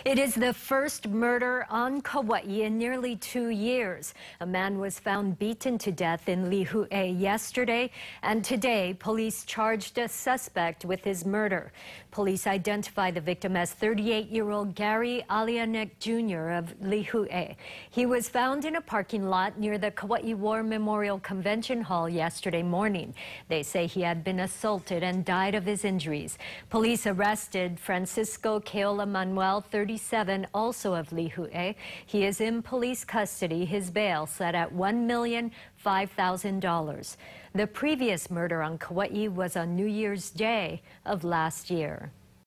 It is the first murder on Kauai in nearly 2 years. A man was found beaten to death in Lihue yesterday, and today police charged a suspect with his murder. Police identified the victim as 38-year-old Gary Alianek Jr. of Lihue. He was found in a parking lot near the Kauai War Memorial Convention Hall yesterday morning. They say he had been assaulted and died of his injuries. Police arrested Francisco Keola Manuel, 37, also of Lihue. He is in police custody. His bail set at $1,005,000. The previous murder on Kauai was on New Year's Day of last year.